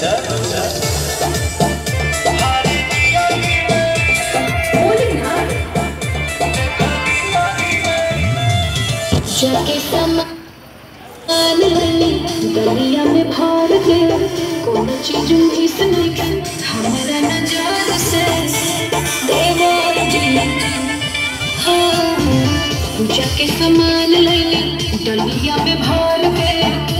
जाके सामान लली गलिया में भर के कौन चीज मिस नहीं हमारा नजर से देवर जी। हाँ जाके सामान लली गलिया में भर के